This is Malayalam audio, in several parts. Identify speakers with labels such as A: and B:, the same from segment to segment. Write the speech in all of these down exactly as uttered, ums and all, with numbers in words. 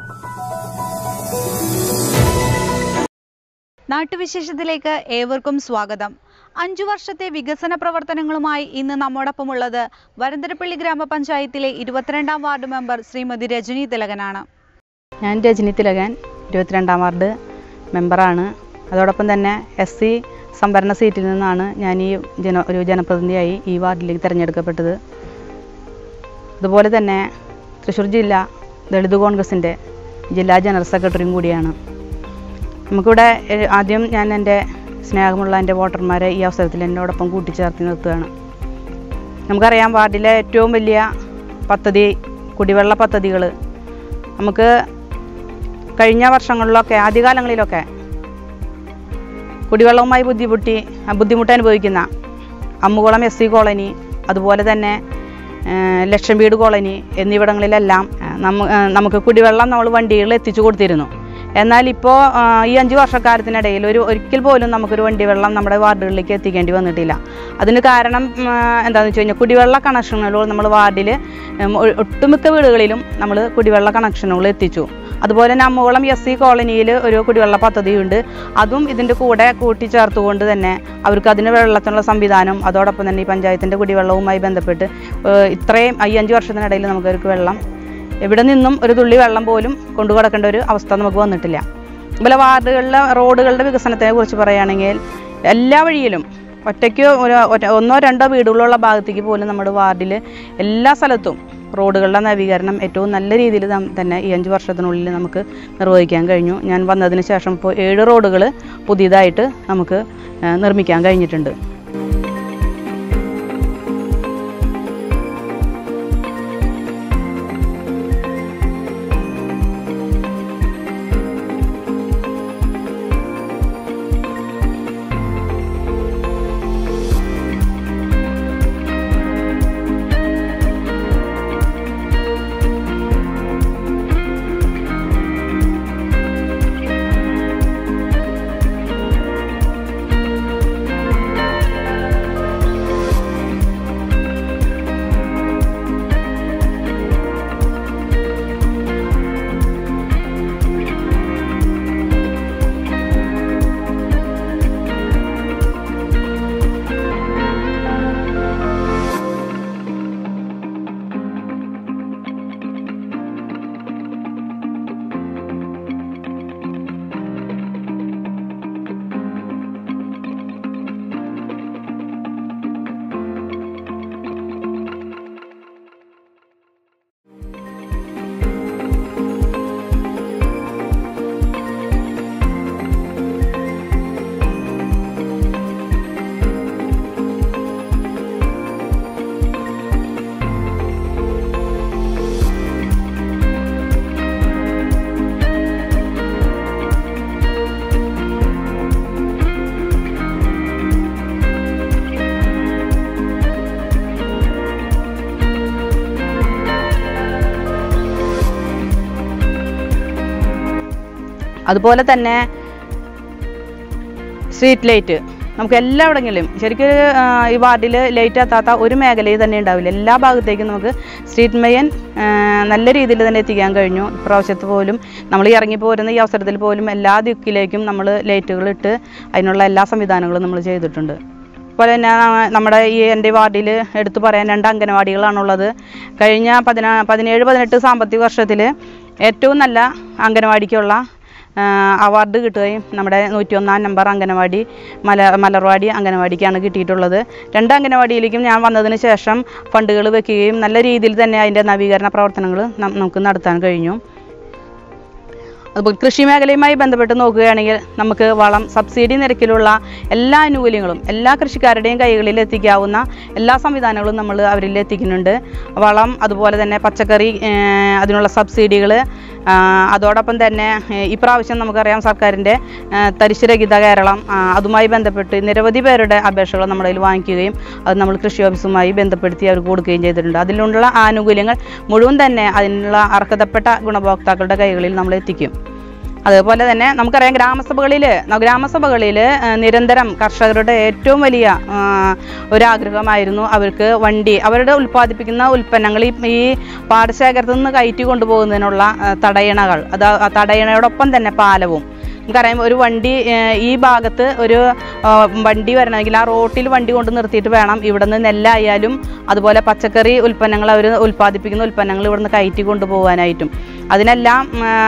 A: നാട്ടുവിശേഷത്തിലേക്ക് ഏവർക്കും സ്വാഗതം. അഞ്ചു വർഷത്തെ വികസന പ്രവർത്തനങ്ങളുമായി ഇന്ന് നമ്മോടൊപ്പമുള്ളത് വരന്തരപ്പള്ളി ഗ്രാമപഞ്ചായത്തിലെ ഇരുപത്തിരണ്ടാം വാർഡ് മെമ്പർ ശ്രീമതി രജനി തിലകനാണ്.
B: ഞാൻ രജനി തിലകൻ, ഇരുപത്തിരണ്ടാം വാർഡ് മെമ്പറാണ്. അതോടൊപ്പം തന്നെ എസ് സി സംവരണ സീറ്റിൽ നിന്നാണ് ഞാൻ ഈ ജന ഒരു ജനപ്രതിനിധിയായി ഈ വാർഡിലേക്ക് തിരഞ്ഞെടുക്കപ്പെട്ടത്. അതുപോലെ തന്നെ തൃശ്ശൂർ ജില്ലാ ദളിത് കോൺഗ്രസിൻ്റെ ജില്ലാ ജനറൽ സെക്രട്ടറിയും കൂടിയാണ്. നമുക്കിവിടെ ആദ്യം ഞാൻ എൻ്റെ സ്നേഹമുള്ള എൻ്റെ വോട്ടർമാരെ ഈ അവസരത്തിൽ എന്നോടൊപ്പം കൂട്ടിച്ചേർത്തി നിർത്തുകയാണ്. നമുക്കറിയാം, വാർഡിലെ ഏറ്റവും വലിയ പദ്ധതി കുടിവെള്ള പദ്ധതികൾ. നമുക്ക് കഴിഞ്ഞ വർഷങ്ങളിലൊക്കെ ആദ്യകാലങ്ങളിലൊക്കെ കുടിവെള്ളവുമായി ബുദ്ധിമുട്ടി ബുദ്ധിമുട്ട് അനുഭവിക്കുന്ന അമ്മുകുളം എസ് സി കോളനി, അതുപോലെ തന്നെ ലക്ഷം വീട് കോളനി എന്നിവിടങ്ങളിലെല്ലാം നമ്മ നമുക്ക് കുടിവെള്ളം നമ്മൾ വണ്ടികളിൽ എത്തിച്ചു കൊടുത്തിരുന്നു. എന്നാൽ ഇപ്പോൾ ഈ അഞ്ച് വർഷക്കാലത്തിനിടയിൽ ഒരു ഒരിക്കൽ പോലും നമുക്കൊരു വണ്ടി വെള്ളം നമ്മുടെ വാർഡുകളിലേക്ക് എത്തിക്കേണ്ടി വന്നിട്ടില്ല. അതിന് കാരണം എന്താണെന്ന് വെച്ച് കഴിഞ്ഞാൽ കുടിവെള്ള കണക്ഷനുകൾ നമ്മൾ വാർഡിൽ ഒട്ടുമിക്ക വീടുകളിലും നമ്മൾ കുടിവെള്ള കണക്ഷനുകൾ എത്തിച്ചു. അതുപോലെ തന്നെ അമ്മുകുളം എസ് സി കോളനിയിൽ ഒരു കുടിവെള്ള പദ്ധതിയുണ്ട്. അതും ഇതിൻ്റെ കൂടെ കൂട്ടിച്ചേർത്തുകൊണ്ട് തന്നെ അവർക്ക് അതിന് വെള്ളത്തിനുള്ള സംവിധാനം, അതോടൊപ്പം തന്നെ ഈ പഞ്ചായത്തിൻ്റെ കുടിവെള്ളവുമായി ബന്ധപ്പെട്ട് ഇത്രയും ഈ അഞ്ച് വർഷത്തിനിടയിൽ നമുക്കവർക്ക് വെള്ളം എവിടെ നിന്നും ഒരു തുള്ളി വെള്ളം പോലും കൊണ്ടു കിടക്കേണ്ട ഒരു അവസ്ഥ നമുക്ക് വന്നിട്ടില്ല. അതുപോലെ വാർഡുകളിലെ റോഡുകളുടെ വികസനത്തെ കുറിച്ച് പറയുകയാണെങ്കിൽ എല്ലാ വഴിയിലും ഒറ്റയ്ക്ക് ഒന്നോ രണ്ടോ വീടുകളുള്ള ഭാഗത്തേക്ക് പോലും നമ്മുടെ വാർഡിൽ എല്ലാ സ്ഥലത്തും റോഡുകളുടെ നവീകരണം ഏറ്റവും നല്ല രീതിയിൽ തന്നെ ഈ അഞ്ച് വർഷത്തിനുള്ളിൽ നമുക്ക് നിർവഹിക്കാൻ കഴിഞ്ഞു. ഞാൻ വന്നതിന് ശേഷം ഇപ്പോൾ ഏഴ് റോഡുകൾ പുതിയതായിട്ട് നമുക്ക് നിർമ്മിക്കാൻ കഴിഞ്ഞിട്ടുണ്ട്. അതുപോലെ തന്നെ സ്ട്രീറ്റ് ലൈറ്റ് നമുക്ക് എല്ലായിടങ്ങളിലും ശരിക്കും ഈ വാർഡിൽ ലൈറ്റ് എത്താത്ത ഒരു മേഖലയിൽ തന്നെ ഉണ്ടാവില്ല. എല്ലാ ഭാഗത്തേക്കും നമുക്ക് സ്ട്രീറ്റ് മെയിൻ നല്ല രീതിയിൽ തന്നെ എത്തിക്കാൻ കഴിഞ്ഞു. ഇപ്രാവശ്യത്ത് പോലും നമ്മൾ ഇറങ്ങി പോരുന്ന ഈ അവസരത്തിൽ പോലും എല്ലാ ദിക്കിലേക്കും നമ്മൾ ലൈറ്റുകളിട്ട് അതിനുള്ള എല്ലാ സംവിധാനങ്ങളും നമ്മൾ ചെയ്തിട്ടുണ്ട്. അതുപോലെ തന്നെ നമ്മുടെ ഈ എൻ്റെ വാർഡിൽ എടുത്തു പറയാൻ രണ്ട് അംഗനവാടികളാണുള്ളത്. കഴിഞ്ഞ പതിനാ പതിനേഴ് പതിനെട്ട് സാമ്പത്തിക വർഷത്തിൽ ഏറ്റവും നല്ല അംഗനവാടിക്കുള്ള അവാർഡ് കിട്ടുകയും നമ്മുടെ നൂറ്റി ഒന്നാം നമ്പർ അംഗനവാടി മല മലർവാടി അംഗനവാടിക്കാണ് കിട്ടിയിട്ടുള്ളത്. രണ്ട് അംഗനവാടിയിലേക്കും ഞാൻ വന്നതിന് ശേഷം ഫണ്ടുകൾ വെക്കുകയും നല്ല രീതിയിൽ തന്നെ അതിൻ്റെ നവീകരണ പ്രവർത്തനങ്ങൾ നമുക്ക് നടത്താൻ കഴിഞ്ഞു. അതുപോലെ കൃഷി മേഖലയുമായി ബന്ധപ്പെട്ട് നോക്കുകയാണെങ്കിൽ നമുക്ക് വളം സബ്സിഡി നിരക്കിലുള്ള എല്ലാ ആനുകൂല്യങ്ങളും എല്ലാ കൃഷിക്കാരുടെയും കൈകളിൽ എത്തിക്കാവുന്ന എല്ലാ സംവിധാനങ്ങളും നമ്മൾ അവരിൽ എത്തിക്കുന്നുണ്ട്. വളം, അതുപോലെ തന്നെ പച്ചക്കറി, അതിനുള്ള സബ്സിഡികൾ, അതോടൊപ്പം തന്നെ ഇപ്രാവശ്യം നമുക്കറിയാം സർക്കാരിൻ്റെ തരിശുരഹിത കേരളം, അതുമായി ബന്ധപ്പെട്ട് നിരവധി പേരുടെ അപേക്ഷകൾ നമ്മുടെ കയ്യിൽ വാങ്ങിക്കുകയും അത് നമ്മൾ കൃഷി ഓഫീസുമായി ബന്ധപ്പെടുത്തി അവർക്ക് കൊടുക്കുകയും ചെയ്തിട്ടുണ്ട്. അതിലുള്ള ആനുകൂല്യങ്ങൾ മുഴുവൻ തന്നെ അതിനുള്ള അർഹതപ്പെട്ട ഗുണഭോക്താക്കളുടെ കൈകളിൽ നമ്മൾ എത്തിക്കും. അതുപോലെ തന്നെ നമുക്കറിയാം ഗ്രാമസഭകളിൽ ഗ്രാമസഭകളിൽ നിരന്തരം കർഷകരുടെ ഏറ്റവും വലിയ ഒരാഗ്രഹമായിരുന്നു അവർക്ക് വണ്ടി അവരുടെ ഉൽപ്പാദിപ്പിക്കുന്ന ഉൽപ്പന്നങ്ങൾ ഈ പാടശേഖരത്തു നിന്ന് കയറ്റി കൊണ്ടുപോകുന്നതിനുള്ള തടയണകൾ അത് തടയണയോടൊപ്പം തന്നെ പാലവും നമുക്കറിയാം. ഒരു വണ്ടി ഈ ഭാഗത്ത് ഒരു വണ്ടി വരണമെങ്കിൽ ആ റോട്ടിൽ വണ്ടി കൊണ്ട് നിർത്തിയിട്ട് വേണം ഇവിടുന്ന് നെല്ലായാലും അതുപോലെ പച്ചക്കറി ഉൽപ്പന്നങ്ങൾ അവർ ഉൽപ്പാദിപ്പിക്കുന്ന ഉൽപ്പന്നങ്ങൾ ഇവിടുന്ന് കയറ്റി കൊണ്ടുപോകാനായിട്ടും അതിനെല്ലാം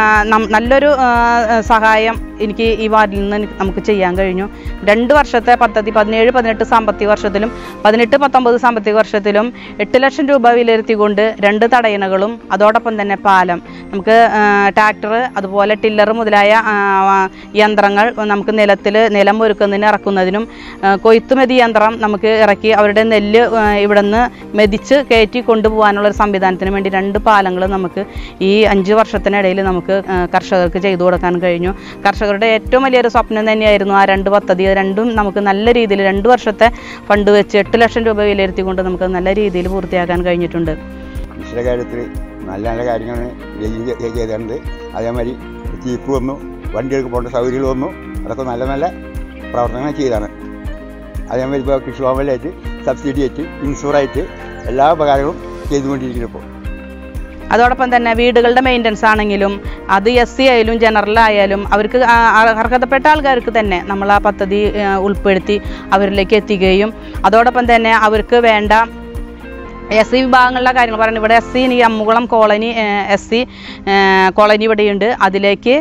B: നല്ലൊരു സഹായം എനിക്ക് ഈ വാർഡിൽ നിന്ന് നമുക്ക് ചെയ്യാൻ കഴിഞ്ഞു. രണ്ട് വർഷത്തെ പദ്ധതി പതിനേഴ് പതിനെട്ട് സാമ്പത്തിക വർഷത്തിലും പതിനെട്ട് പത്തൊമ്പത് സാമ്പത്തിക വർഷത്തിലും എട്ട് ലക്ഷം രൂപ വിലയിരുത്തിക്കൊണ്ട് രണ്ട് തടയണകളും അതോടൊപ്പം തന്നെ പാലം നമുക്ക് ട്രാക്ടർ അതുപോലെ ടില്ലർ മുതലായ യന്ത്രങ്ങൾ നമുക്ക് നിലത്തിൽ നിലം ഒരുക്കുന്നതിന് ഇറക്കുന്നതിനും കൊയ്ത്തുമെതി യന്ത്രം നമുക്ക് ഇറക്കി അവരുടെ നെല്ല് ഇവിടെ നിന്ന് മെതിച്ച് കയറ്റി കൊണ്ടുപോകാനുള്ള ഒരു സംവിധാനത്തിന് വേണ്ടി രണ്ട് പാലങ്ങൾ നമുക്ക് ഈ അഞ്ച് വർഷത്തിനിടയിൽ നമുക്ക് കർഷകർക്ക് ചെയ്തു കൊടുക്കാൻ കഴിഞ്ഞു. കർഷകരുടെ ഏറ്റവും വലിയൊരു സ്വപ്നം തന്നെയായിരുന്നു ആ രണ്ട് പദ്ധതി. രണ്ടും നമുക്ക് നല്ല രീതിയിൽ രണ്ട് വർഷത്തെ ഫണ്ട് വെച്ച് എട്ട് ലക്ഷം രൂപ വിലയിരുത്തിക്കൊണ്ട് നമുക്ക് നല്ല രീതിയിൽ പൂർത്തിയാക്കാൻ കഴിഞ്ഞിട്ടുണ്ട്.
C: കൃഷിയുടെ കാര്യത്തിൽ നല്ല നല്ല കാര്യങ്ങൾ ചെയ്തിട്ടുണ്ട്. അതേമാതിരി ചീപ്പ് വന്നു, വണ്ടികൾക്ക് പോകേണ്ട സൗകര്യങ്ങൾ വന്നു, അതൊക്കെ നല്ല നല്ല പ്രവർത്തനങ്ങൾ ചെയ്താണ്. അതേമാതിരി ഇപ്പോൾ കൃഷിഭവനിലായിട്ട് സബ്സിഡി ആയിട്ട് ഇൻഷുറായിട്ട് എല്ലാ ഉപകാരങ്ങളും ചെയ്തുകൊണ്ടിരിക്കുന്നു. ഇപ്പോൾ
B: അതോടൊപ്പം തന്നെ വീടുകളുടെ മെയിൻ്റനൻസ് ആണെങ്കിലും അത് എസ് സി ആയാലും ജനറൽ ആയാലും അവർക്ക് അർഹതപ്പെട്ട ആൾക്കാർക്ക് തന്നെ നമ്മൾ ആ പദ്ധതി ഉൾപ്പെടുത്തി അവരിലേക്ക് എത്തിക്കുകയും അതോടൊപ്പം തന്നെ അവർക്ക് വേണ്ട എസ് സി വിഭാഗങ്ങളുടെ കാര്യങ്ങൾ പറയുന്നത് ഇവിടെ എസ് സി ഈ Ammukulam colony S C colony ഇവിടെയുണ്ട്. അതിലേക്ക്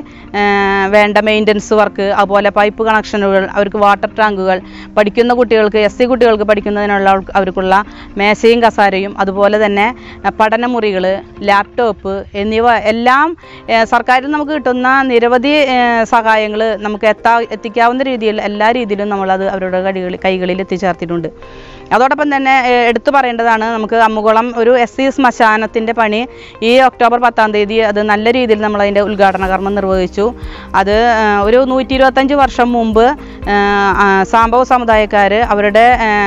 B: വേണ്ട മെയിൻ്റനൻസ് വർക്ക് അതുപോലെ പൈപ്പ് കണക്ഷനുകൾ അവർക്ക് വാട്ടർ ടാങ്കുകൾ പഠിക്കുന്ന കുട്ടികൾക്ക് എസ് സി കുട്ടികൾക്ക് പഠിക്കുന്നതിനുള്ള അവർക്കുള്ള മേശയും കസാരയും അതുപോലെ തന്നെ പഠനമുറികൾ ലാപ്ടോപ്പ് എന്നിവ എല്ലാം സർക്കാരിൽ നമുക്ക് കിട്ടുന്ന നിരവധി സഹായങ്ങൾ നമുക്ക് എത്താ എത്തിക്കാവുന്ന രീതിയിൽ എല്ലാ രീതിയിലും നമ്മളത് അവരുടെ കൈകളിൽ കൈകളിൽ എത്തിച്ചേർത്തിട്ടുണ്ട്. അതോടൊപ്പം തന്നെ എടുത്തു പറയേണ്ടതാണ് നമുക്ക് അമ്മുകുളം ഒരു എസ് സി ശ്മശാനത്തിൻ്റെ പണി ഈ ഒക്ടോബർ പത്താം തീയതി അത് നല്ല രീതിയിൽ നമ്മളതിൻ്റെ ഉദ്ഘാടന കർമ്മം നിർവഹിച്ചു. അത് ഒരു നൂറ്റി ഇരുപത്തഞ്ച് വർഷം മുമ്പ് സാംബവ സമുദായക്കാർ അവരുടെ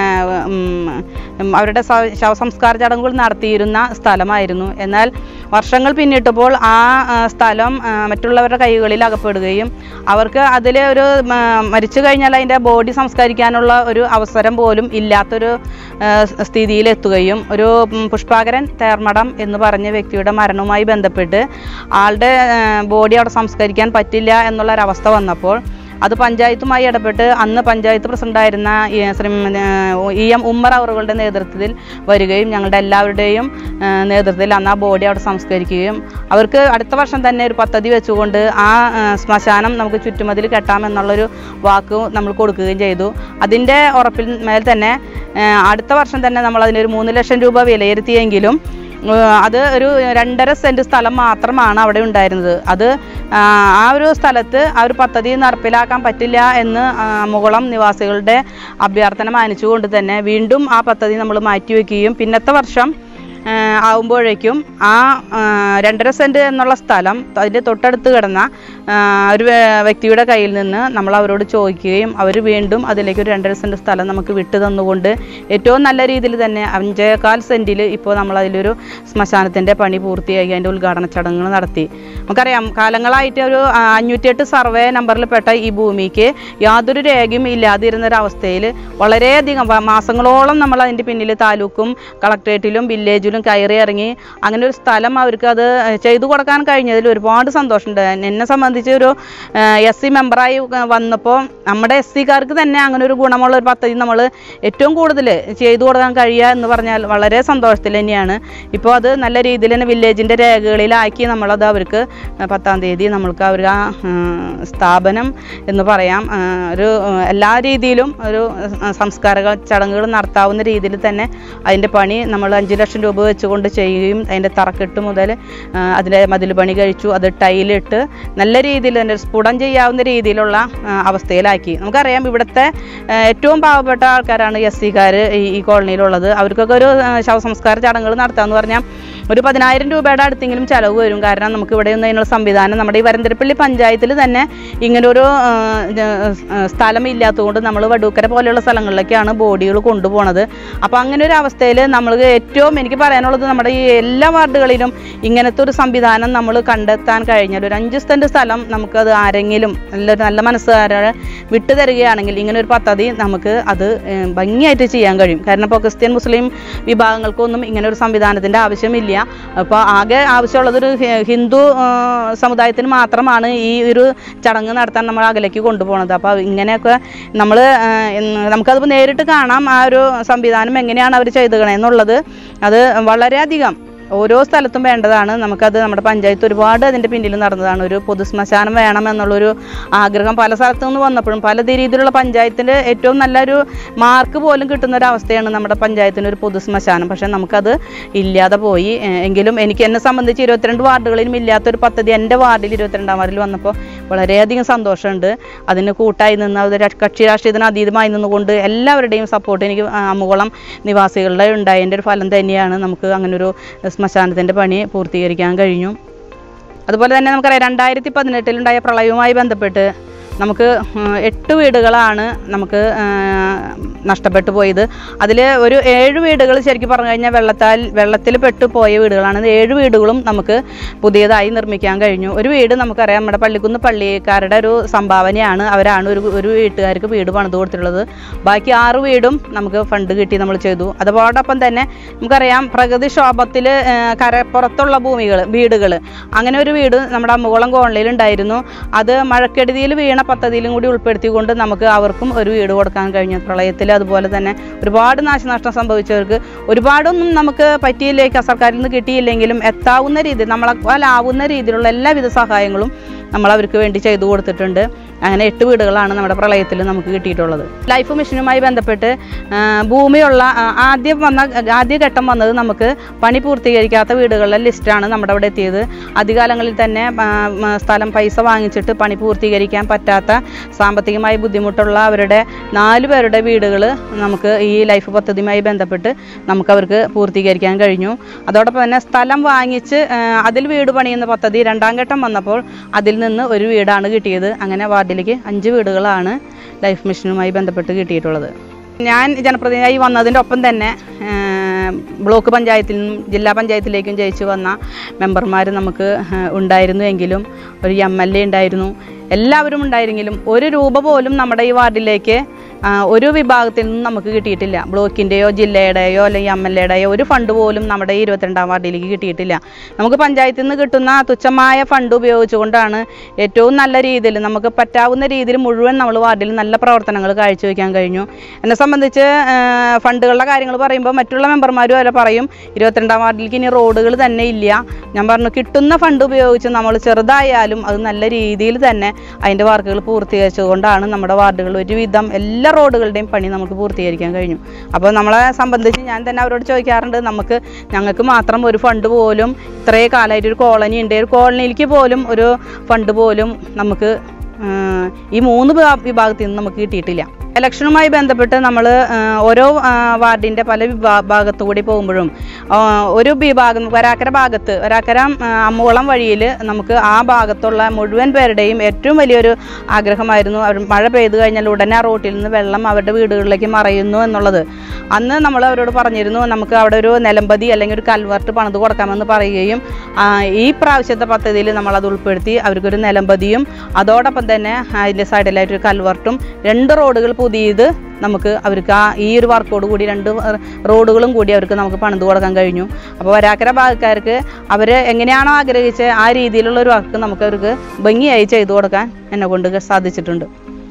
B: അവരുടെ ശവസംസ്കാര ചടങ്ങുകൾ നടത്തിയിരുന്ന സ്ഥലമായിരുന്നു. എന്നാൽ വർഷങ്ങൾ പിന്നിട്ടപ്പോൾ ആ സ്ഥലം മറ്റുള്ളവരുടെ കൈകളിൽ അകപ്പെടുകയും അവർക്ക് അതിൽ ഒരു മരിച്ചു കഴിഞ്ഞാൽ അതിൻ്റെ ബോഡി സംസ്കരിക്കാനുള്ള ഒരു അവസരം പോലും ഇല്ലാത്തൊരു സ്ഥിതിയിലെത്തുകയും ഒരു പുഷ്പാകരൻ തേർമഠം എന്ന് പറഞ്ഞ വ്യക്തിയുടെ മരണവുമായി ബന്ധപ്പെട്ട് ആളുടെ ബോഡി അവിടെ സംസ്കരിക്കാൻ പറ്റില്ല എന്നുള്ളൊരവസ്ഥ വന്നപ്പോൾ അത് പഞ്ചായത്തുമായി ഇടപെട്ട് അന്ന് പഞ്ചായത്ത് പ്രസിഡൻ്റായിരുന്ന ശ്രീ ഇ എം ഉമ്മർ അവറുകളുടെ നേതൃത്വത്തിൽ വരികയും ഞങ്ങളുടെ എല്ലാവരുടെയും നേതൃത്വത്തിൽ അന്ന് ആ ബോഡി അവിടെ സംസ്കരിക്കുകയും അവർക്ക് അടുത്ത വർഷം തന്നെ ഒരു പദ്ധതി വെച്ചുകൊണ്ട് ആ ശ്മശാനം നമുക്ക് ചുറ്റുമതിൽ കെട്ടാമെന്നുള്ളൊരു വാക്ക് നമ്മൾ കൊടുക്കുകയും ചെയ്തു. അതിൻ്റെ ഉറപ്പിൽ മേൽ തന്നെ അടുത്ത വർഷം തന്നെ നമ്മൾ അതിനൊരു മൂന്ന് ലക്ഷം രൂപ വിലയിരുത്തിയെങ്കിലും അത് ഒരു രണ്ടര സെൻറ്റ് സ്ഥലം മാത്രമാണ് അവിടെ ഉണ്ടായിരുന്നത്. അത് ആ ഒരു സ്ഥലത്ത് ആ ഒരു പദ്ധതി നടപ്പിലാക്കാൻ പറ്റില്ല എന്ന് മുകുളം നിവാസികളുടെ അഭ്യർത്ഥന മാനിച്ചുകൊണ്ട് തന്നെ വീണ്ടും ആ പദ്ധതി നമ്മൾ മാറ്റിവെക്കുകയും പിന്നത്തെ വർഷം ആവുമ്പോഴേക്കും ആ രണ്ടര സെൻറ്റ് എന്നുള്ള സ്ഥലം അതിൻ്റെ തൊട്ടടുത്ത് കിടന്ന ഒരു വ്യക്തിയുടെ കയ്യിൽ നിന്ന് നമ്മൾ അവരോട് ചോദിക്കുകയും അവർ വീണ്ടും അതിലേക്ക് ഒരു രണ്ടര സെൻറ്റ് സ്ഥലം നമുക്ക് വിട്ടു തന്നുകൊണ്ട് ഏറ്റവും നല്ല രീതിയിൽ തന്നെ അഞ്ചേകാൽ സെൻറ്റിൽ ഇപ്പോൾ നമ്മളതിലൊരു ശ്മശാനത്തിൻ്റെ പണി പൂർത്തിയാക്കി അതിൻ്റെ ഉദ്ഘാടന ചടങ്ങുകൾ നടത്തി. നമുക്കറിയാം കാലങ്ങളായിട്ട് ഒരു അഞ്ഞൂറ്റിയെട്ട് സർവേ നമ്പറിൽ പെട്ട ഈ ഭൂമിക്ക് യാതൊരു രേഖയും ഇല്ലാതിരുന്നൊരവസ്ഥയിൽ വളരെയധികം മാസങ്ങളോളം നമ്മൾ അതിൻ്റെ പിന്നിൽ താലൂക്കും കളക്ട്രേറ്റിലും വില്ലേജിലും കയറി ഇറങ്ങി അങ്ങനെ ഒരു സ്ഥലം അവർക്ക് അത് ചെയ്തു കൊടുക്കാൻ കഴിഞ്ഞതിൽ ഒരുപാട് സന്തോഷമുണ്ട്. എന്നെ സംബന്ധിച്ച് ഒരു എസ് സി മെമ്പറായി വന്നപ്പോൾ നമ്മുടെ എസ് സിക്കാർക്ക് തന്നെ അങ്ങനെ ഒരു ഗുണമുള്ള ഒരു പദ്ധതി നമ്മൾ ഏറ്റവും കൂടുതൽ ചെയ്തു കൊടുക്കാൻ കഴിയുക എന്ന് പറഞ്ഞാൽ വളരെ സന്തോഷത്തിൽ തന്നെയാണ്. ഇപ്പോൾ അത് നല്ല രീതിയിൽ തന്നെ വില്ലേജിൻ്റെ രേഖകളിലാക്കി നമ്മളത് അവർക്ക് പത്താം തീയതി നമ്മൾക്ക് അവർ ആ സ്ഥാപനം എന്ന് പറയാം ഒരു എല്ലാ രീതിയിലും ഒരു സംസ്കാര ചടങ്ങുകൾ നടത്താവുന്ന രീതിയിൽ തന്നെ അതിൻ്റെ പണി നമ്മൾ അഞ്ച് ലക്ഷം രൂപ വെച്ചുകൊണ്ട് ചെയ്യുകയും അതിൻ്റെ തറക്കെട്ട് മുതൽ അതിൻ്റെ മതിൽ പണി കഴിച്ചു അത് ടൈലിട്ട് നല്ല രീതിയിൽ തന്നെ സ്ഫുടം ചെയ്യാവുന്ന രീതിയിലുള്ള അവസ്ഥയിലാക്കി. നമുക്കറിയാം ഇവിടുത്തെ ഏറ്റവും പാവപ്പെട്ട ആൾക്കാരാണ് എസ് സിക്കാർ ഈ കോളനിയിലുള്ളത്. അവർക്കൊക്കെ ഒരു ശവസംസ്കാര ചടങ്ങുകൾ നടത്താമെന്ന് പറഞ്ഞാൽ ഒരു പതിനായിരം രൂപയുടെ അടുത്തെങ്കിലും ചിലവ് വരും. കാരണം നമുക്ക് ഇവിടെ ഒന്നും അതിനുള്ള സംവിധാനം നമ്മുടെ ഈ വരന്തരപ്പള്ളി പഞ്ചായത്തിൽ തന്നെ ഇങ്ങനൊരു സ്ഥലം ഇല്ലാത്തതുകൊണ്ട് നമ്മൾ വടൂക്കര പോലെയുള്ള സ്ഥലങ്ങളിലേക്കാണ് ബോഡികൾ കൊണ്ടുപോകുന്നത്. അപ്പോൾ അങ്ങനെ ഒരു അവസ്ഥയിൽ നമ്മൾ ഏറ്റവും എനിക്ക് പറയാനുള്ളത് നമ്മുടെ ഈ എല്ലാ വാർഡുകളിലും ഇങ്ങനത്തെ ഒരു സംവിധാനം നമ്മൾ കണ്ടെത്താൻ കഴിഞ്ഞാൽ ഒരു അഞ്ച് സെൻറ്റ് സ്ഥലം നമുക്കത് ആരെങ്കിലും നല്ലൊരു നല്ല മനസ്സുകാരെ വിട്ടു തരികയാണെങ്കിൽ ഇങ്ങനെ ഒരു പദ്ധതി നമുക്ക് അത് ഭംഗിയായിട്ട് ചെയ്യാൻ കഴിയും. കാരണം ഇപ്പോൾ ക്രിസ്ത്യൻ മുസ്ലിം വിഭാഗങ്ങൾക്കൊന്നും ഇങ്ങനെ ഒരു സംവിധാനത്തിൻ്റെ ആവശ്യമില്ല. അപ്പോൾ ആകെ ആവശ്യമുള്ളതൊരു ഹിന്ദു സമുദായത്തിന് മാത്രമാണ് ഈ ഒരു ചടങ്ങ് നടത്താൻ നമ്മൾ അകലേക്ക് കൊണ്ടുപോകുന്നത്. അപ്പോൾ ഇങ്ങനെയൊക്കെ നമ്മൾ നമുക്കതിപ്പോൾ നേരിട്ട് കാണാം ആ ഒരു സംവിധാനം എങ്ങനെയാണ് അവർ ചെയ്തത് എന്നുള്ളത്. അത് വളരെയധികം ഓരോ സ്ഥലത്തും വേണ്ടതാണ്. നമുക്കത് നമ്മുടെ പഞ്ചായത്ത് ഒരുപാട് അതിൻ്റെ പിന്നിൽ നടന്നതാണ്. ഒരു പൊതു ശ്മശാനം വേണം എന്നുള്ളൊരു ആഗ്രഹം പല സ്ഥലത്തു നിന്ന് വന്നപ്പോഴും പല രീതിയിലുള്ള പഞ്ചായത്തിൻ്റെ ഏറ്റവും നല്ലൊരു മാർക്ക് പോലും കിട്ടുന്ന ഒരു അവസ്ഥയാണ് നമ്മുടെ പഞ്ചായത്തിന് ഒരു പൊതു ശ്മശാനം. പക്ഷേ നമുക്കത് ഇല്ലാതെ പോയി. എങ്കിലും എനിക്ക് എന്നെ സംബന്ധിച്ച് ഇരുപത്തിരണ്ട് വാർഡുകളിലും ഇല്ലാത്തൊരു പദ്ധതി എൻ്റെ വാർഡിൽ ഇരുപത്തിരണ്ടാം വാർഡിൽ വന്നപ്പോൾ വളരെയധികം സന്തോഷമുണ്ട്. അതിന് കൂട്ടായി നിന്ന് അത് കക്ഷി രാഷ്ട്രീയത്തിന് അതീതമായി നിന്നുകൊണ്ട് എല്ലാവരുടെയും സപ്പോർട്ട് എനിക്ക് അമ്മുകുളം നിവാസികളുടെ ഉണ്ടായതിൻ്റെ ഒരു ഫലം തന്നെയാണ് നമുക്ക് അങ്ങനൊരു ശ്മശാനത്തിൻ്റെ പണി പൂർത്തീകരിക്കാൻ കഴിഞ്ഞു. അതുപോലെ തന്നെ നമുക്കറിയാം രണ്ടായിരത്തി പതിനെട്ടിലുണ്ടായ പ്രളയവുമായി ബന്ധപ്പെട്ട് നമുക്ക് എട്ട് വീടുകളാണ് നമുക്ക് നഷ്ടപ്പെട്ടു പോയത്. അതിൽ ഒരു ഏഴ് വീടുകൾ ശരിക്കും പറഞ്ഞു കഴിഞ്ഞാൽ വെള്ളത്താൽ വെള്ളത്തിൽ പെട്ടു പോയ വീടുകളാണ്. ഏഴ് വീടുകളും നമുക്ക് പുതിയതായി നിർമ്മിക്കാൻ കഴിഞ്ഞു. ഒരു വീട് നമുക്കറിയാം നമ്മുടെ പള്ളിക്കുന്ന് പള്ളിക്കാരുടെ ഒരു സംഭാവനയാണ്. അവരാണ് ഒരു ഒരു വീട്ടുകാർക്ക് വീട് പണിത് കൊടുത്തിട്ടുള്ളത്. ബാക്കി ആറ് വീടും നമുക്ക് ഫണ്ട് കിട്ടി നമ്മൾ ചെയ്തു. അതോടൊപ്പം തന്നെ നമുക്കറിയാം പ്രകൃതിക്ഷോഭത്തിൽ കരപ്പുറത്തുള്ള ഭൂമികൾ വീടുകൾ അങ്ങനെ ഒരു വീട് നമ്മുടെ അമ്മുകുളം കോളനിയിൽ ഉണ്ടായിരുന്നു. അത് മഴക്കെടുതിയിൽ വീണ പദ്ധതിയിലും കൂടി ഉൾപ്പെടുത്തിക്കൊണ്ട് നമുക്ക് അവർക്കും ഒരു വീട് കൊടുക്കാൻ കഴിഞ്ഞു. പ്രളയത്തിൽ അതുപോലെ തന്നെ ഒരുപാട് നാശനഷ്ടം സംഭവിച്ചവർക്ക് ഒരുപാടൊന്നും നമുക്ക് പറ്റിയില്ലേക്ക് സർക്കാരിൽ നിന്ന് കിട്ടിയില്ലെങ്കിലും എത്താവുന്ന രീതിയിൽ നമ്മളാവുന്ന രീതിയിലുള്ള എല്ലാവിധ സഹായങ്ങളും നമ്മൾ അവർക്ക് വേണ്ടി ചെയ്തു കൊടുത്തിട്ടുണ്ട്. അങ്ങനെ എട്ട് വീടുകളാണ് നമ്മുടെ പ്രളയത്തിൽ നമുക്ക് കിട്ടിയിട്ടുള്ളത്. ലൈഫ് മിഷനുമായി ബന്ധപ്പെട്ട് ഭൂമിയുള്ള ആദ്യം വന്ന ആദ്യഘട്ടം വന്നത് നമുക്ക് പണി പൂർത്തീകരിക്കാത്ത വീടുകളുടെ ലിസ്റ്റാണ് നമ്മുടെ അവിടെ എത്തിയത്. ആദ്യകാലങ്ങളിൽ തന്നെ സ്ഥലം പൈസ വാങ്ങിച്ചിട്ട് പണി പൂർത്തീകരിക്കാൻ പറ്റാത്ത സാമ്പത്തികമായി ബുദ്ധിമുട്ടുള്ള അവരുടെ നാല് പേരുടെ വീടുകൾ നമുക്ക് ഈ ലൈഫ് പദ്ധതിയുമായി ബന്ധപ്പെട്ട് നമുക്ക് അവർക്ക് പൂർത്തീകരിക്കാൻ കഴിഞ്ഞു. അതോടൊപ്പം തന്നെ സ്ഥലം വാങ്ങിച്ച് അതിൽ വീട് പണിയുന്ന പദ്ധതി രണ്ടാം ഘട്ടം വന്നപ്പോൾ അതിൽ നിന്ന് ഒരു വീടാണ് കിട്ടിയത്. അങ്ങനെ വാർഡിലേക്ക് അഞ്ച് വീടുകളാണ് ലൈഫ് മിഷനുമായി ബന്ധപ്പെട്ട് കിട്ടിയിട്ടുള്ളത്. ഞാൻ ജനപ്രതിനിധിയായി വന്നതിൻ്റെ ഒപ്പം തന്നെ ബ്ലോക്ക് പഞ്ചായത്തിൽ നിന്നും ജില്ലാ പഞ്ചായത്തിലേക്കും ജയിച്ചു വന്ന മെമ്പർമാർ നമുക്ക് ഉണ്ടായിരുന്നു. എങ്കിലും ഒരു എം എൽ എ ഉണ്ടായിരുന്നു. എല്ലാവരും ഉണ്ടായിരുന്നെങ്കിലും ഒരു രൂപ പോലും നമ്മുടെ ഈ വാർഡിലേക്ക് ഒരു വിഭാഗത്തിൽ നിന്നും നമുക്ക് കിട്ടിയിട്ടില്ല. ബ്ലോക്കിൻ്റെയോ ജില്ലയുടെയോ അല്ലെങ്കിൽ എം എൽ എയുടെയോ ഒരു ഫണ്ട് പോലും നമ്മുടെ ഈ ഇരുപത്തിരണ്ടാം വാർഡിലേക്ക് കിട്ടിയിട്ടില്ല. നമുക്ക് പഞ്ചായത്തിൽ നിന്ന് കിട്ടുന്ന തുച്ഛമായ ഫണ്ട് ഉപയോഗിച്ചുകൊണ്ടാണ് ഏറ്റവും നല്ല രീതിയിൽ നമുക്ക് പറ്റാവുന്ന രീതിയിൽ മുഴുവൻ നമ്മൾ വാർഡിൽ നല്ല പ്രവർത്തനങ്ങൾ കാഴ്ചവെക്കാൻ കഴിഞ്ഞു. എന്നെ സംബന്ധിച്ച് ഫണ്ടുകളുടെ കാര്യങ്ങൾ പറയുമ്പോൾ മറ്റുള്ള മെമ്പർമാരും വരെ പറയും ഇരുപത്തിരണ്ടാം വാർഡിലേക്ക് ഇനി റോഡുകൾ തന്നെ ഇല്ല. ഞാൻ പറഞ്ഞു കിട്ടുന്ന ഫണ്ട് ഉപയോഗിച്ച് നമ്മൾ ചെറുതായാലും അത് നല്ല രീതിയിൽ തന്നെ അതിൻ്റെ വർക്കുകൾ പൂർത്തീകരിച്ചുകൊണ്ടാണ് നമ്മുടെ വാർഡുകൾ ഒരുവിധം എല്ലാ റോഡുകളുടെയും പണി നമുക്ക് പൂർത്തീകരിക്കാൻ കഴിഞ്ഞു. അപ്പോൾ നമ്മളെ സംബന്ധിച്ച് ഞാൻ തന്നെ അവരോട് ചോദിക്കാറുണ്ട്, നമുക്ക് ഞങ്ങൾക്ക് മാത്രം ഒരു ഫണ്ട് പോലും ഇത്രയും കാലമായിട്ട് ഒരു കോളനി ഉണ്ട്, ഒരു കോളനിയിലേക്ക് പോലും ഒരു ഫണ്ട് പോലും നമുക്ക് ഈ മൂന്ന് വിഭാഗത്തിൽ നിന്ന് നമുക്ക് കിട്ടിയിട്ടില്ല. ഇലക്ഷനുമായി ബന്ധപ്പെട്ട് നമ്മൾ ഓരോ വാർഡിൻ്റെ പല വിഭാഗത്തു കൂടി പോകുമ്പോഴും ഒരു വിഭാഗം വരാക്കര ഭാഗത്ത് വരാക്കര അമ്മുകുളം വഴിയിൽ നമുക്ക് ആ ഭാഗത്തുള്ള മുഴുവൻ പേരുടെയും ഏറ്റവും വലിയൊരു ആഗ്രഹമായിരുന്നു അവർ മഴ പെയ്തു കഴിഞ്ഞാൽ ഉടനെ ആ റോട്ടിൽ നിന്ന് വെള്ളം അവരുടെ വീടുകളിലേക്ക് മറയുന്നു എന്നുള്ളത്. അന്ന് നമ്മൾ അവരോട് പറഞ്ഞിരുന്നു നമുക്ക് അവിടെ ഒരു നിലമ്പതി അല്ലെങ്കിൽ ഒരു കൽവർട്ട് പണിത് കൊടുക്കാമെന്ന് പറയുകയും ഈ പ്രാവശ്യത്തെ പദ്ധതിയിൽ നമ്മളത് ഉൾപ്പെടുത്തി അവർക്കൊരു നിലമ്പതിയും അതോടൊപ്പം തന്നെ അതിൻ്റെ സൈഡിലായിട്ടൊരു കൽവർട്ടും രണ്ട് റോഡുകൾ പുതിയത് നമുക്ക് അവർക്ക് ആ ഈ ഒരു വർക്കോട് കൂടി രണ്ട് റോഡുകളും കൂടി അവർക്ക് നമുക്ക് പണിത് കൊടുക്കാൻ കഴിഞ്ഞു. അപ്പോൾ വരാക്കര ഭാഗക്കാർക്ക് അവർ എങ്ങനെയാണോ ആഗ്രഹിച്ച് ആ രീതിയിലുള്ള ഒരു വർക്ക് നമുക്ക് അവർക്ക് ഭംഗിയായി ചെയ്തു കൊടുക്കാൻ എന്നെ കൊണ്ട് സാധിച്ചിട്ടുണ്ട്.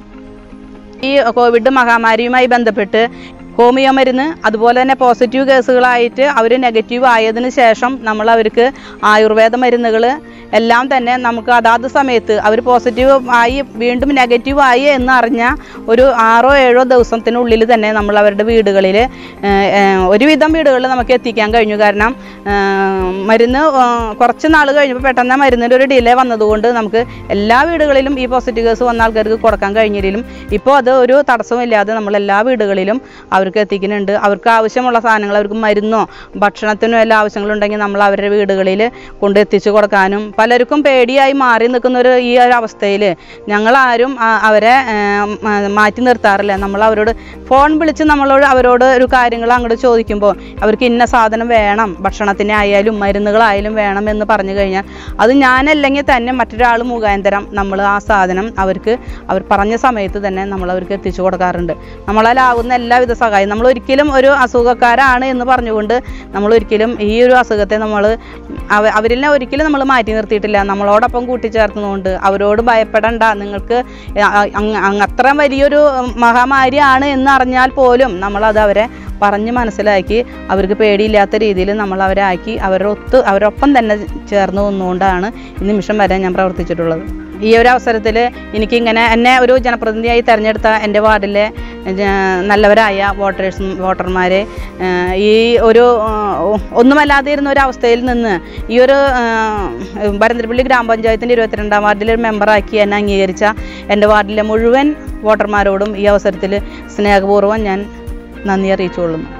B: ഈ കോവിഡ് മഹാമാരിയുമായി ബന്ധപ്പെട്ട് ഹോമിയോ മരുന്ന് അതുപോലെ തന്നെ പോസിറ്റീവ് കേസുകളായിട്ട് അവർ നെഗറ്റീവ് ആയതിനു ശേഷം നമ്മൾ അവർക്ക് ആയുർവേദ മരുന്നുകൾ എല്ലാം തന്നെ നമുക്ക് അതാത് സമയത്ത് അവർ പോസിറ്റീവ് ആയി വീണ്ടും നെഗറ്റീവ് ആയി എന്ന് അറിഞ്ഞ ഒരു ആറോ ഏഴോ ദിവസത്തിനുള്ളിൽ തന്നെ നമ്മൾ അവരുടെ വീടുകളിൽ ഒരുവിധം വീടുകളിൽ നമുക്ക് എത്തിക്കാൻ കഴിഞ്ഞു. കാരണം മരുന്ന് കുറച്ച് നാൾ കഴിഞ്ഞപ്പോൾ പെട്ടെന്ന് മരുന്നിൻ്റെ ഒരു ഡിലേ വന്നതുകൊണ്ട് നമുക്ക് എല്ലാ വീടുകളിലും ഈ പോസിറ്റീവ് കേസ് വന്ന ആൾക്കാർക്ക് കൊടുക്കാൻ കഴിഞ്ഞില്ലെങ്കിലും ഇപ്പോൾ അത് ഒരു തടസ്സമില്ലാതെ നമ്മൾ എല്ലാ വീടുകളിലും അവർക്ക് എത്തിക്കുന്നുണ്ട്. അവർക്ക് ആവശ്യമുള്ള സാധനങ്ങൾ, അവർക്ക് മരുന്നോ ഭക്ഷണത്തിനോ എല്ലാ ആവശ്യങ്ങളുണ്ടെങ്കിൽ നമ്മൾ അവരുടെ വീടുകളിൽ കൊണ്ട് എത്തിച്ചു കൊടുക്കാനും, പലർക്കും പേടിയായി മാറി നിൽക്കുന്നൊരു ഈ ഒരു അവസ്ഥയിൽ ഞങ്ങളാരും അവരെ മാറ്റി നിർത്താറില്ല. നമ്മൾ അവരോട് ഫോൺ വിളിച്ച് നമ്മളോട് അവരോട് ഒരു കാര്യങ്ങൾ അങ്ങോട്ട് ചോദിക്കുമ്പോൾ അവർക്ക് ഇന്ന സാധനം വേണം, ഭക്ഷണത്തിന് ആയാലും മരുന്നുകളായാലും വേണം എന്ന് പറഞ്ഞു കഴിഞ്ഞാൽ അത് ഞാനല്ലെങ്കിൽ തന്നെ മറ്റൊരാൾ മുഖാന്തരം നമ്മൾ ആ സാധനം അവർക്ക് അവർ പറഞ്ഞ സമയത്ത് തന്നെ നമ്മൾ അവർക്ക് എത്തിച്ചു കൊടുക്കാറുണ്ട്. നമ്മളാലാവുന്ന എല്ലാവിധ സഹായം, നമ്മൾ ഒരിക്കലും ഒരു അസുഖക്കാരാണ് എന്ന് പറഞ്ഞുകൊണ്ട് നമ്മൾ ഒരിക്കലും ഈ ഒരു അസുഖത്തെ നമ്മൾ അവ അവരിൽ ഒരിക്കലും നമ്മൾ മാറ്റി നിർത്തിയിട്ടില്ല. നമ്മളോടൊപ്പം കൂട്ടിച്ചേർത്തുകൊണ്ട് അവരോട് ഭയപ്പെടണ്ട, നിങ്ങൾക്ക് അത്ര വലിയൊരു മഹാമാരിയാണ് എന്ന് അറിഞ്ഞാൽ പോലും നമ്മളത് അവരെ പറഞ്ഞ് മനസ്സിലാക്കി അവർക്ക് പേടിയില്ലാത്ത രീതിയിൽ നമ്മൾ അവരെ ആക്കി അവരുടെ ഒത്ത് അവരൊപ്പം തന്നെ ചേർന്ന് നിന്നുകൊണ്ടാണ് ഈ നിമിഷം വരെ ഞാൻ പ്രവർത്തിച്ചിട്ടുള്ളത്. ഈ ഒരു അവസരത്തിൽ എനിക്കിങ്ങനെ എന്നെ ഒരു ജനപ്രതിനിധിയായി തിരഞ്ഞെടുത്ത എൻ്റെ വാർഡിലെ നല്ലവരായ വോട്ടേഴ്സ് വോട്ടർമാരെ ഈ ഒരു ഒന്നുമല്ലാതെ ഇരുന്ന ഒരു അവസ്ഥയിൽ നിന്ന് ഈ ഒരു വരന്തരപ്പള്ളി ഗ്രാമപഞ്ചായത്തിൻ്റെ ഇരുപത്തിരണ്ടാം വാർഡിലെ ഒരു മെമ്പറാക്കി എന്നെ അംഗീകരിച്ച എൻ്റെ വാർഡിലെ മുഴുവൻ വോട്ടർമാരോടും ഈ അവസരത്തിൽ സ്നേഹപൂർവ്വം ഞാൻ നന്ദി അറിയിച്ചുകൊള്ളുന്നു.